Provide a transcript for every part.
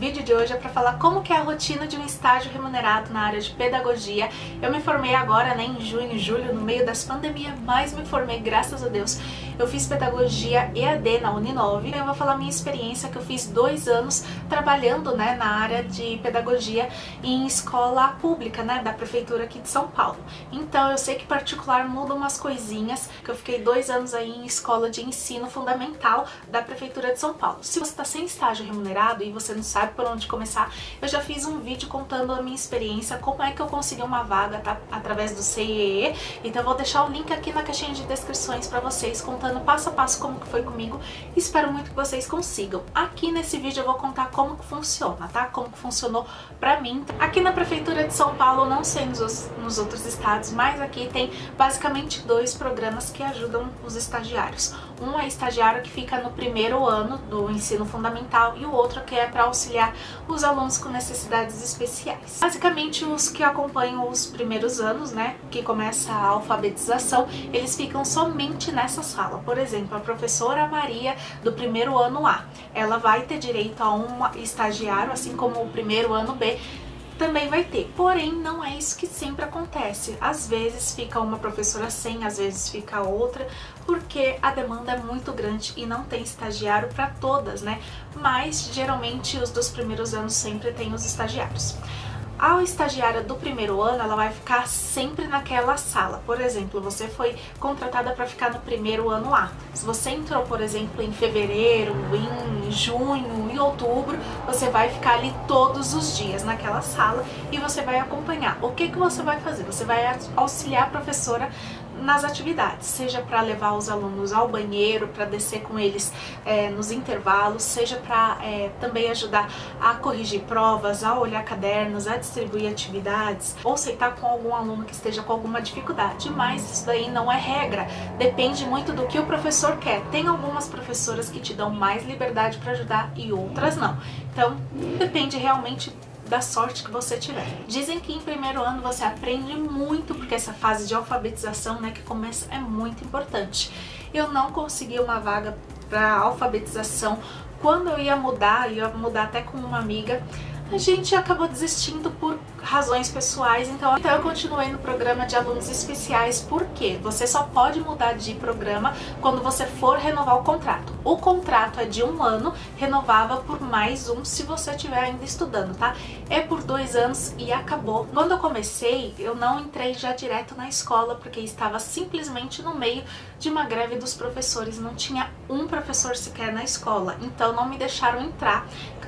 vídeo de hoje é para falar como que é a rotina de um estágio remunerado na área de pedagogia. Eu me formei agora, né, em junho, julho, no meio das pandemias, mas me formei, graças a Deus. Eu fiz pedagogia EAD na Uninove. Eu vou falar minha experiência, que eu fiz 2 anos trabalhando, né, na área de pedagogia em escola pública, né, da prefeitura aqui de São Paulo. Então eu sei que particular muda umas coisinhas, que eu fiquei 2 anos aí em escola de ensino fundamental da prefeitura de São Paulo. Se você está sem estágio remunerado e você não sabe por onde começar, eu já fiz um vídeo contando a minha experiência, como é que eu consegui uma vaga, tá? Através do CIEE. Então eu vou deixar o link aqui na caixinha de descrições para vocês, contando passo a passo como que foi comigo. Espero muito que vocês consigam. Aqui nesse vídeo eu vou contar como que funciona, tá? Como que funcionou pra mim. Aqui na prefeitura de São Paulo, não sei nos outros estados, mas aqui tem basicamente 2 programas que ajudam os estagiários. Um é estagiário que fica no primeiro ano do ensino fundamental e o outro que é para auxiliar os alunos com necessidades especiais. Basicamente os que acompanham os primeiros anos, né, que começa a alfabetização, eles ficam somente nessa sala. Por exemplo, a professora Maria do primeiro ano A, ela vai ter direito a um estagiário, assim como o primeiro ano B também vai ter. Porém, não é isso que sempre acontece. Às vezes fica uma professora sem, às vezes fica outra, porque a demanda é muito grande e não tem estagiário para todas, né? Mas geralmente os dos primeiros anos sempre tem os estagiários. A estagiária do primeiro ano, ela vai ficar sempre naquela sala. Por exemplo, você foi contratada para ficar no primeiro ano A. Se você entrou, por exemplo, em fevereiro, em junho, em outubro, você vai ficar ali todos os dias naquela sala e você vai acompanhar. O que que você vai fazer? Você vai auxiliar a professora nas atividades, seja para levar os alunos ao banheiro, para descer com eles nos intervalos, seja para também ajudar a corrigir provas, a olhar cadernos, a distribuir atividades, ou sentar com algum aluno que esteja com alguma dificuldade. Mas isso daí não é regra, depende muito do que o professor quer. Tem algumas professoras que te dão mais liberdade para ajudar e outras não. Então, depende realmente da sorte que você tiver. Dizem que em primeiro ano você aprende muito, porque essa fase de alfabetização, né, que começa, é muito importante. Eu não consegui uma vaga para alfabetização. Quando eu ia mudar até com uma amiga, a gente acabou desistindo por razões pessoais, então eu continuei no programa de alunos especiais. Porque você só pode mudar de programa quando você for renovar o contrato. O contrato é de 1 ano, renovava por mais um se você estiver ainda estudando, tá? É por 2 anos e acabou. Quando eu comecei, eu não entrei já direto na escola, porque estava simplesmente no meio de uma greve dos professores, não tinha um professor sequer na escola, então não me deixaram entrar.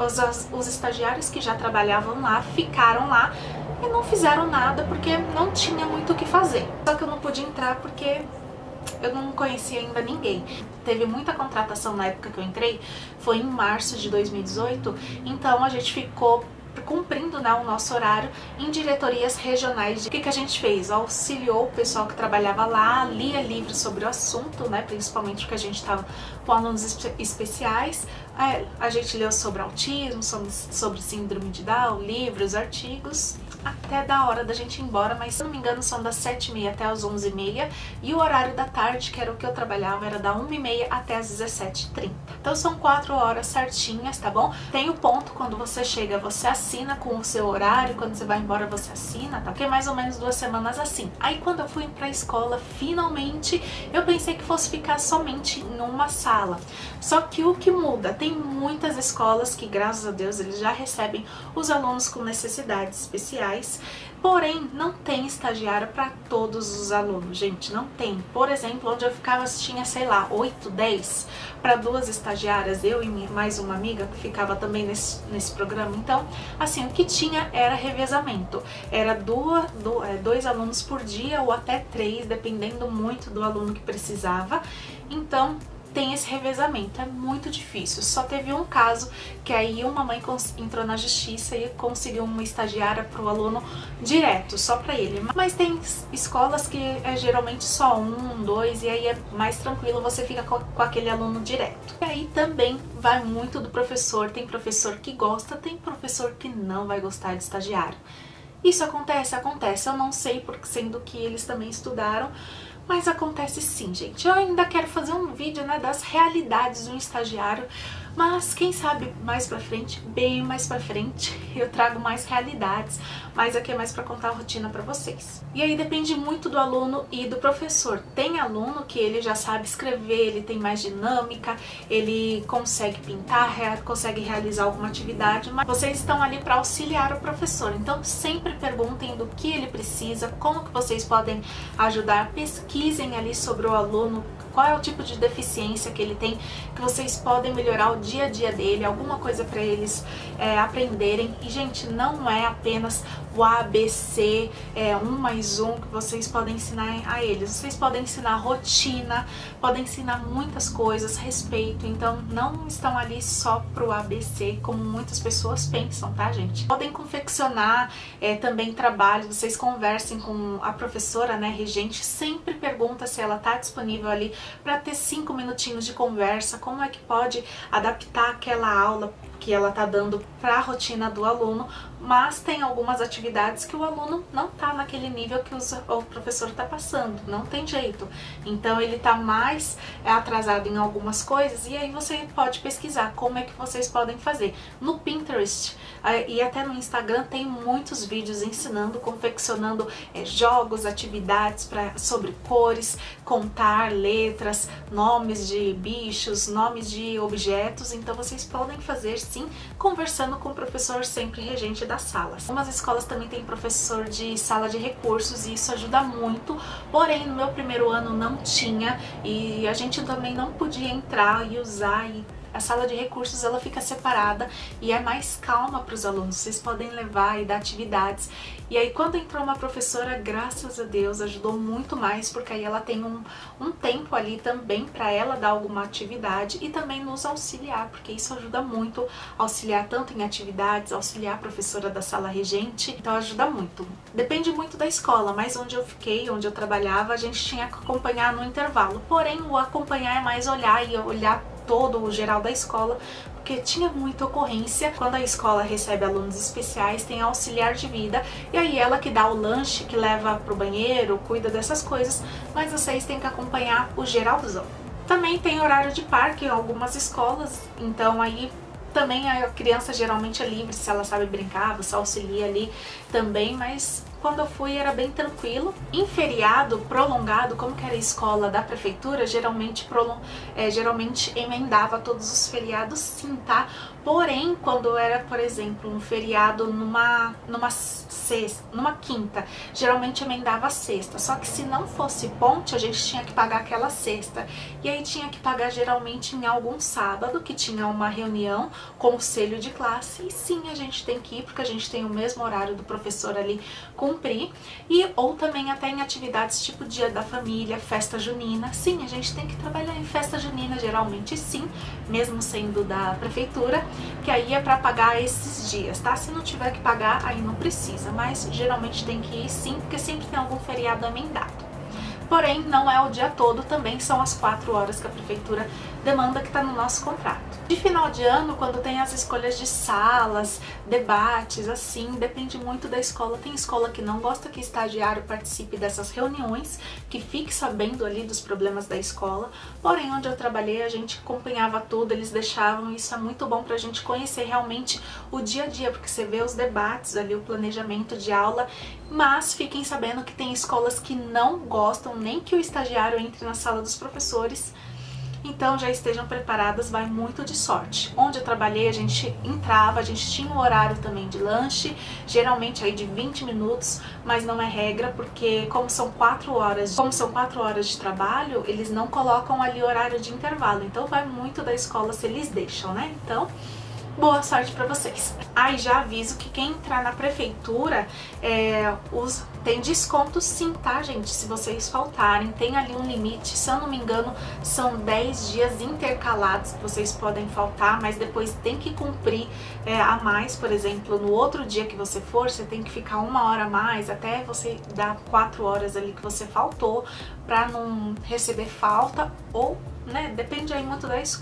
Os estagiários que já trabalhavam lá ficaram lá e não fizeram nada porque não tinha muito o que fazer. Só que eu não pude entrar porque eu não conhecia ainda ninguém. Teve muita contratação na época que eu entrei, foi em março de 2018, então a gente ficou cumprindo, né, o nosso horário em diretorias regionais. O que a gente fez? Auxiliou o pessoal que trabalhava lá, lia livros sobre o assunto, né, principalmente porque a gente estava com alunos especiais. A gente leu sobre autismo, sobre síndrome de Down, livros, artigos, até da hora da gente ir embora, mas se não me engano são das 7h30 até as 11h30, e o horário da tarde, que era o que eu trabalhava, era da 1h30 até as 17h30. Então são 4 horas certinhas, tá bom? Tem o ponto, quando você chega, você assina com o seu horário, quando você vai embora você assina, tá? Porque é mais ou menos 2 semanas assim. Aí quando eu fui pra escola, finalmente, eu pensei que fosse ficar somente em uma sala. Só que o que muda? Tem muitas escolas que, graças a Deus, eles já recebem os alunos com necessidades especiais, porém não tem estagiário para todos os alunos, gente, não tem. Por exemplo, onde eu ficava tinha, sei lá, 8, 10 para 2 estagiárias, eu e mais uma amiga que ficava também nesse programa. Então, assim, o que tinha era revezamento, era 2 alunos por dia ou até 3, dependendo muito do aluno que precisava. Então tem esse revezamento, é muito difícil. Só teve um caso que aí uma mãe entrou na justiça e conseguiu uma estagiária para o aluno direto, só para ele. Mas tem escolas que é geralmente só 1, 2, e aí é mais tranquilo, você fica com aquele aluno direto. E aí também vai muito do professor, tem professor que gosta, tem professor que não vai gostar de estagiário. Isso acontece? Acontece. Eu não sei, porque sendo que eles também estudaram, mas acontece sim, gente. Eu ainda quero fazer um vídeo, né, das realidades do estagiário, Mas quem sabe mais pra frente, bem mais pra frente, eu trago mais realidades, mas aqui é mais pra contar a rotina pra vocês. E aí depende muito do aluno e do professor. Tem aluno que ele já sabe escrever, ele tem mais dinâmica, ele consegue pintar, consegue realizar alguma atividade, mas vocês estão ali para auxiliar o professor. Então sempre perguntem do que ele precisa, como que vocês podem ajudar, pesquisem ali sobre o aluno, qual é o tipo de deficiência que ele tem, que vocês podem melhorar o dia a dia dele, alguma coisa para eles aprenderem. E gente, não é apenas o ABC, 1 mais 1 que vocês podem ensinar a eles. Vocês podem ensinar rotina, podem ensinar muitas coisas, respeito. Então não estão ali só pro ABC, como muitas pessoas pensam, tá, gente? Podem confeccionar também trabalhos, vocês conversem com a professora, né, regente, sempre pergunta se ela tá disponível ali para ter 5 minutinhos de conversa, como é que pode adaptar aquela aula que ela tá dando para a rotina do aluno, mas tem algumas atividades que o aluno não tá naquele nível que o professor tá passando, não tem jeito. Então ele tá mais atrasado em algumas coisas, e aí você pode pesquisar como é que vocês podem fazer. No Pinterest e até no Instagram tem muitos vídeos ensinando, confeccionando jogos, atividades sobre cores, contar letras, nomes de bichos, nomes de objetos. Então vocês podem fazer sim, conversando com o professor sempre regente das salas. Algumas escolas também têm professor de sala de recursos e isso ajuda muito, porém no meu primeiro ano não tinha e a gente também não podia entrar e usar, e a sala de recursos ela fica separada e é mais calma para os alunos, vocês podem levar e dar atividades. E aí quando entrou uma professora, graças a Deus, ajudou muito mais, porque aí ela tem um tempo ali também para ela dar alguma atividade e também nos auxiliar, porque isso ajuda muito, auxiliar tanto em atividades, auxiliar a professora da sala regente, então ajuda muito. Depende muito da escola, mas onde eu fiquei, onde eu trabalhava, a gente tinha que acompanhar no intervalo, porém o acompanhar é mais olhar e olhar todo o geral da escola, porque tinha muita ocorrência. Quando a escola recebe alunos especiais, tem auxiliar de vida, e aí ela que dá o lanche, que leva pro banheiro, cuida dessas coisas, mas vocês têm que acompanhar o geralzão. Também tem horário de parque em algumas escolas, então aí também a criança geralmente é livre, se ela sabe brincar, você auxilia ali também, mas quando eu fui era bem tranquilo. Em feriado prolongado, como que era a escola da prefeitura, geralmente emendava todos os feriados sim, tá? Porém, quando era, por exemplo, um feriado numa quinta, geralmente emendava a sexta. Só que se não fosse ponte, a gente tinha que pagar aquela sexta. E aí tinha que pagar geralmente em algum sábado, que tinha uma reunião, conselho de classe. E sim, a gente tem que ir, porque a gente tem o mesmo horário do professor ali cumprir. Ou também até em atividades tipo Dia da Família, festa junina. Sim, a gente tem que trabalhar em festa junina, geralmente sim, mesmo sendo da prefeitura, que aí é para pagar esses dias, tá? Se não tiver que pagar, aí não precisa, mas geralmente tem que ir sim, porque sempre tem algum feriado emendado. Porém, não é o dia todo, também são as 4 horas que a prefeitura demanda, que está no nosso contrato. De final de ano, quando tem as escolhas de salas, debates, assim, depende muito da escola. Tem escola que não gosta que estagiário participe dessas reuniões, que fique sabendo ali dos problemas da escola. Porém, onde eu trabalhei, a gente acompanhava tudo, eles deixavam, e isso é muito bom pra gente conhecer realmente o dia a dia, porque você vê os debates ali, o planejamento de aula. Mas fiquem sabendo que tem escolas que não gostam nem que o estagiário entre na sala dos professores. Então já estejam preparadas, vai muito de sorte. Onde eu trabalhei, a gente entrava, a gente tinha um horário também de lanche, geralmente aí de 20 minutos, mas não é regra, porque como são 4 horas de trabalho, eles não colocam ali horário de intervalo. Então vai muito da escola se eles deixam, né? Então, boa sorte pra vocês. Aí já aviso que quem entrar na prefeitura tem desconto sim, tá, gente? Se vocês faltarem, tem ali um limite, se eu não me engano, são 10 dias intercalados que vocês podem faltar, mas depois tem que cumprir a mais. Por exemplo, no outro dia que você for, você tem que ficar 1 hora a mais, até você dar 4 horas ali que você faltou, pra não receber falta, ou, né, depende aí muito da escola.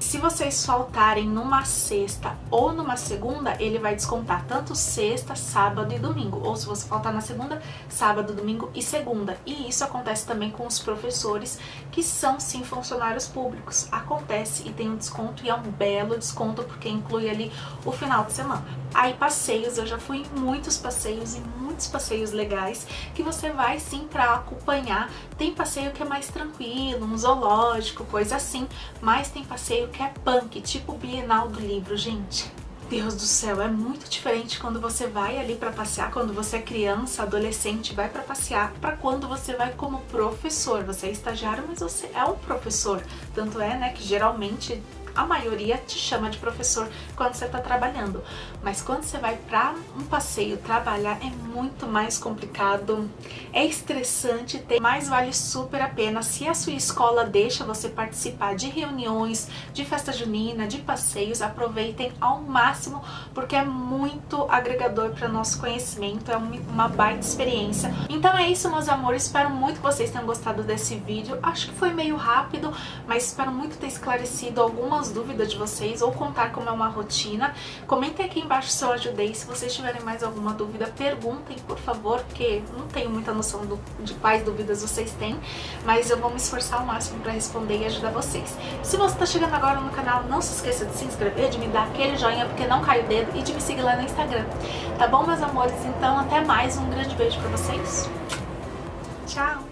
Se vocês faltarem numa sexta ou numa segunda, ele vai descontar tanto sexta, sábado e domingo. Ou se você faltar na segunda, sábado, domingo e segunda. E isso acontece também com os professores que são sim funcionários públicos. Acontece e tem um desconto, e é um belo desconto porque inclui ali o final de semana. Aí passeios, eu já fui em muitos passeios e muitos passeios legais que você vai sim para acompanhar. Tem passeio que é mais tranquilo, um zoológico, coisa assim, mas tem passeio que é punk, tipo Bienal do Livro, gente. Deus do céu, é muito diferente quando você vai ali para passear, quando você é criança, adolescente, vai para passear, para quando você vai como professor. Você é estagiário, mas você é um professor. Tanto é, né, que geralmente a maioria te chama de professor quando você está trabalhando. Mas quando você vai para um passeio trabalhar é muito mais complicado, é estressante, mas vale super a pena. Se a sua escola deixa você participar de reuniões, de festa junina, de passeios, aproveitem ao máximo, porque é muito agregador para nosso conhecimento, é uma baita experiência. Então é isso, meus amores, espero muito que vocês tenham gostado desse vídeo. Acho que foi meio rápido, mas espero muito ter esclarecido algumas dúvidas de vocês ou contar como é uma rotina. Comentem aqui embaixo se eu ajudei. Se vocês tiverem mais alguma dúvida, perguntem, por favor, porque não tenho muita noção de quais dúvidas vocês têm, mas eu vou me esforçar ao máximo para responder e ajudar vocês. Se você está chegando agora no canal, não se esqueça de se inscrever, de me dar aquele joinha porque não cai o dedo, e de me seguir lá no Instagram. Tá bom, meus amores? Então até mais, um grande beijo para vocês. Tchau!